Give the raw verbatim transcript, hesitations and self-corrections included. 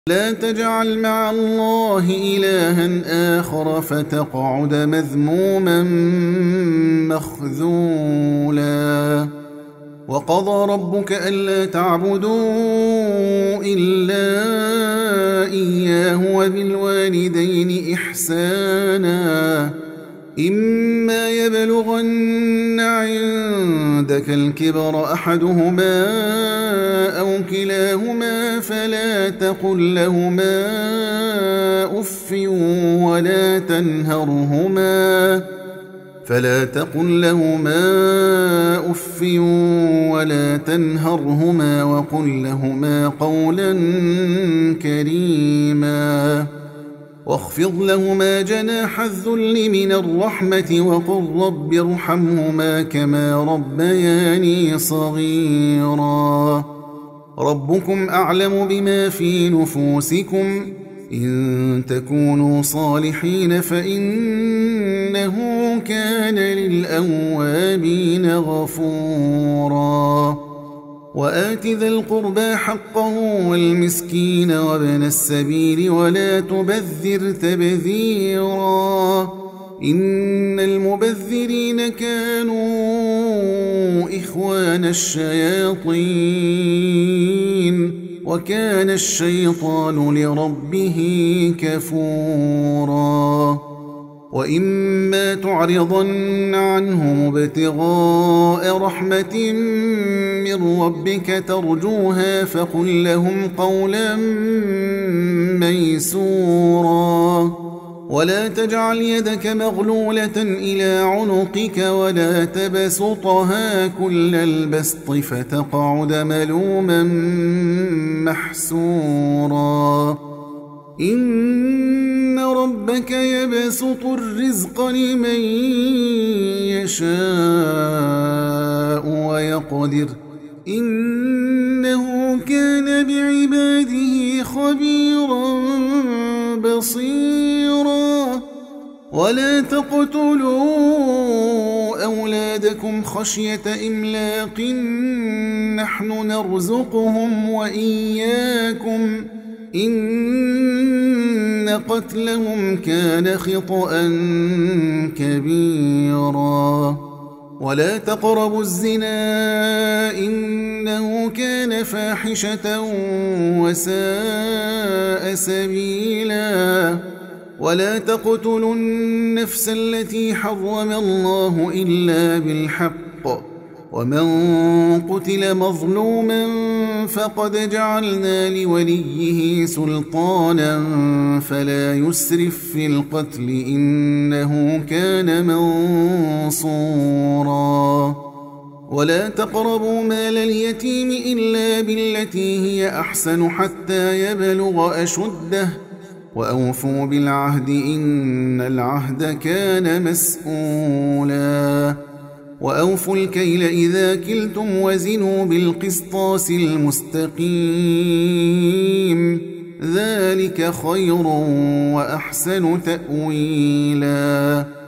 لا تجعل مع الله إلها آخر فتقعد مذموما مخذولا. وقضى ربك ألا تعبدوا إلا إياه وبالوالدين إحسانا إما يبلغن عندك الكبر أحدهما أو كلاهما فلا تقل لهما أف ولا تنهرهما فلا تقل لهما أف ولا تنهرهما وقل لهما قولا كريما واخفض لهما جناح الذل من الرحمة وقل رب ارحمهما كما ربياني صغيرا. ربكم أعلم بما في نفوسكم إن تكونوا صالحين فإنه كان للأوابين غفورا. وآت ذا القربى حقه والمسكين وابن السبيل ولا تبذر تبذيرا إن المبذرين كانوا إخوان الشياطين وكان الشيطان لربه كفورا. وإما تعرضن عنهم ابتغاء رحمة من ربك ترجوها فقل لهم قولا ميسورا. ولا تجعل يدك مغلولة إلى عنقك ولا تبسطها كل البسط فتقعد ملوما محسورا. إن ربك يبسط الرزق لمن يشاء ويقدر إنه كان بعباده خبيرا بصيرا. ولا تقتلوا أولادكم خشية إملاق نحن نرزقهم وإياكم إن قتلهم كان خطأ كبيرا. ولا تقربوا الزنا إنه كان فاحشة وساء سبيلا. ولا تقتلوا النفس التي حرم الله إلا بالحق ومن قتل مظلوما فقد جعلنا لوليه سلطانا فلا يسرف في القتل إنه كان منصورا. ولا تقربوا مال اليتيم إلا بالتي هي أحسن حتى يبلغ أشده وأوفوا بالعهد إن العهد كان مسؤولا. وأوفوا الكيل إذا كلتم وزنوا بالقسطاس المستقيم ذلك خير وأحسن تأويلا.